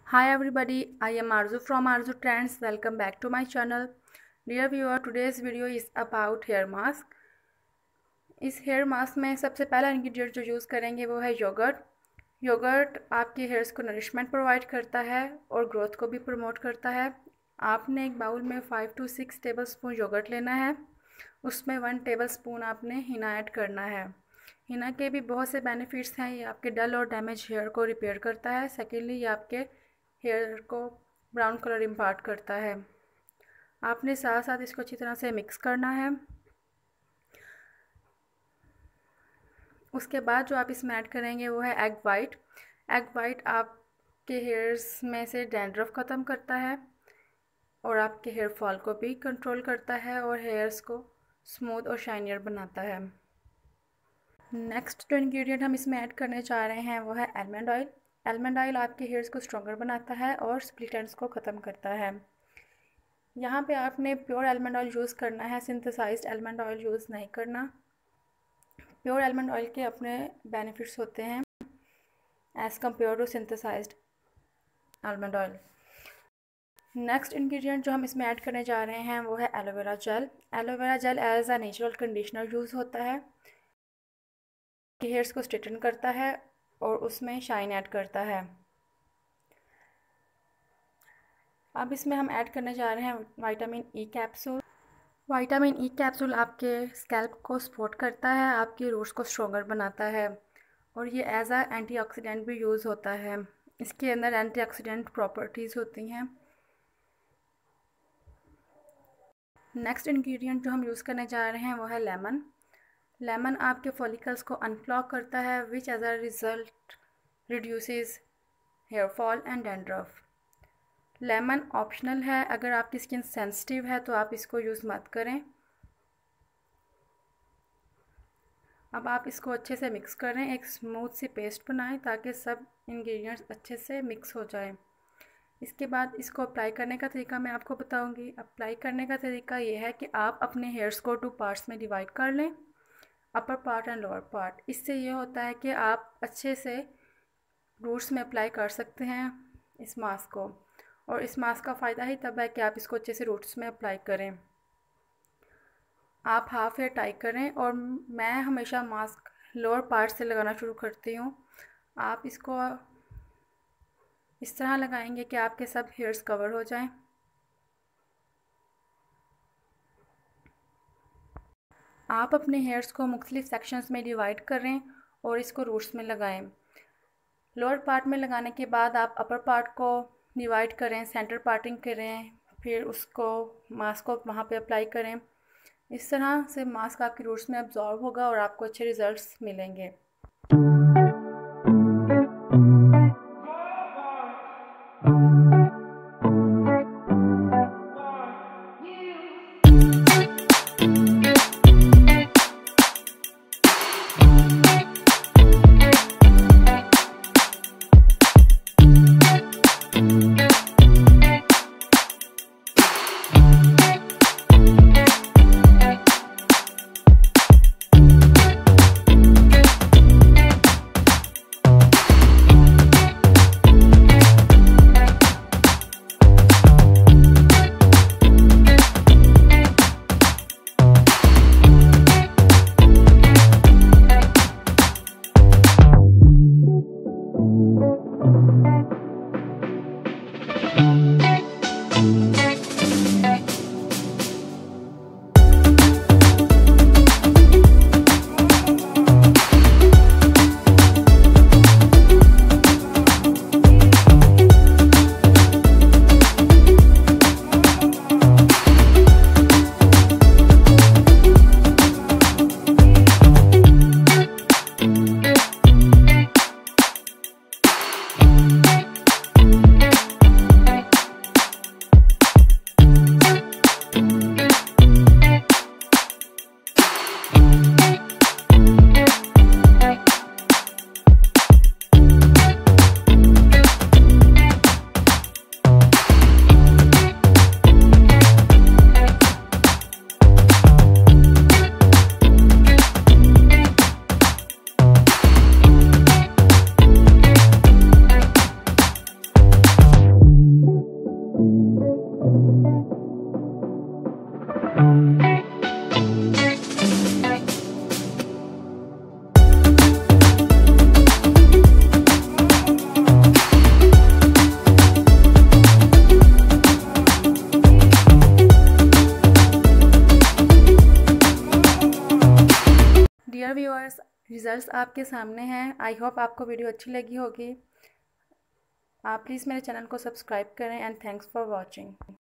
Hi everybody, I am Arzu from Arzu Trends. Welcome back to my channel. Dear viewer, today's video is about hair mask. इस hair mask में सबसे पहला ingredient जो use करेंगे वो है yogurt. Yogurt आपके हेयर्स को नरिशमेंट प्रोवाइड करता है और ग्रोथ को भी प्रमोट करता है। आपने एक बाउल में 5 to 6 टेबलस्पून योगर्ट लेना है। उसमें 1 टेबलस्पून आपने हिना ऐड करना है। हिना के भी बहुत से बेनिफिट्स हैं। ये आपके डल और डैमेज हेयर को रिपेयर करता है। सेकेंडली ये आपके हेयर को ब्राउन कलर इम्पार्ट करता है। आपने साथ साथ इसको अच्छी तरह से मिक्स करना है। उसके बाद जो आप इसमें ऐड करेंगे वो है एग वाइट। एग वाइट आपके हेयर्स में से डैंड्रफ ख़त्म करता है और आपके हेयर फॉल को भी कंट्रोल करता है और हेयर्स को स्मूथ और शाइनियर बनाता है। नेक्स्ट जो इंग्रेडिएंट हम इसमें ऐड करने जा रहे हैं वो है आलमंड ऑयल। आलमंड ऑयल आपके हेयर्स को स्ट्रॉन्गर बनाता है और स्प्लिट एंड्स को ख़त्म करता है। यहाँ पे आपने प्योर आलमंड ऑयल यूज़ करना है, सिंथेसाइज्ड आलमंड ऑयल यूज़ नहीं करना। प्योर आलमंड ऑयल के अपने बेनिफिट्स होते हैं as compare to synthesized almond oil. Next ingredient जो हम इसमें ऐड करने जा रहे हैं वो है aloe vera gel. Aloe vera gel as a natural conditioner use होता है, हेयर्स को स्ट्रेटन करता है और उसमें शाइन ऐड करता है। अब इसमें हम ऐड करने जा रहे हैं vitamin E capsule. Vitamin E capsule आपके स्कैल्प को सपोर्ट करता है, आपकी रूट्स को स्ट्रॉन्गर बनाता है और ये एज अ एंटीऑक्सीडेंट भी यूज़ होता है। इसके अंदर एंटीऑक्सीडेंट प्रॉपर्टीज़ होती हैं। नेक्स्ट इंग्रेडिएंट जो हम यूज़ करने जा रहे हैं वो है लेमन। लेमन आपके फॉलिकल्स को अनक्लॉग करता है which as a result reduces hair fall and dandruff. Lemon optional है, अगर आपकी स्किन सेंसिटिव है तो आप इसको यूज़ मत करें। अब आप इसको अच्छे से मिक्स करें, एक स्मूथ सी पेस्ट बनाएं ताकि सब इंग्रेडिएंट्स अच्छे से मिक्स हो जाए। इसके बाद इसको अप्लाई करने का तरीका मैं आपको बताऊंगी। अप्लाई करने का तरीका ये है कि आप अपने हेयर्स को 2 पार्ट्स में डिवाइड कर लें, upper part and lower part. इससे ये होता है कि आप अच्छे से रूट्स में अप्लाई कर सकते हैं इस मास्क को, और इस मास्क का फ़ायदा ही तब है कि आप इसको अच्छे से रूट्स में अप्लाई करें। आप हाफ हेयर टाई करें और मैं हमेशा मास्क लोअर पार्ट से लगाना शुरू करती हूँ। आप इसको इस तरह लगाएंगे कि आपके सब हेयर्स कवर हो जाएं। आप अपने हेयर्स को मुख्तलिफ सेक्शंस में डिवाइड करें और इसको रूट्स में लगाएं। लोअर पार्ट में लगाने के बाद आप अपर पार्ट को डिवाइड करें, सेंटर पार्टिंग करें, फिर उसको मास्क को वहाँ पे अप्लाई करें। इस तरह से मास्क आपके रूट्स में अब्जॉर्ब होगा और आपको अच्छे रिजल्ट्स मिलेंगे। व्यूअर्स, रिज़ल्ट्स आपके सामने हैं। आई होप आपको वीडियो अच्छी लगी होगी। आप प्लीज़ मेरे चैनल को सब्सक्राइब करें एंड थैंक्स फॉर वॉचिंग।